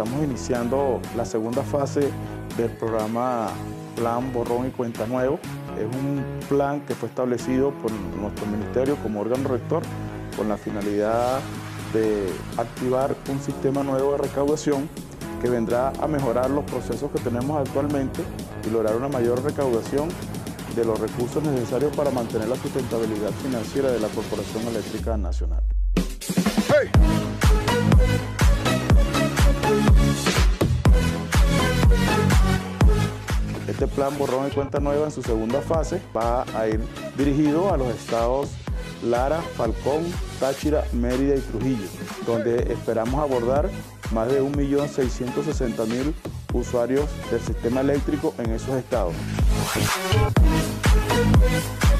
estamos iniciando la segunda fase del programa Plan Borrón y Cuenta Nuevo. Es un plan que fue establecido por nuestro ministerio como órgano rector con la finalidad de activar un sistema nuevo de recaudación que vendrá a mejorar los procesos que tenemos actualmente y lograr una mayor recaudación de los recursos necesarios para mantener la sustentabilidad financiera de la Corporación Eléctrica Nacional. ¡Hey! Este plan Borrón y Cuenta Nueva en su segunda fase va a ir dirigido a los estados Lara, Falcón, Táchira, Mérida y Trujillo, donde esperamos abordar más de 1.660.000 usuarios del sistema eléctrico en esos estados.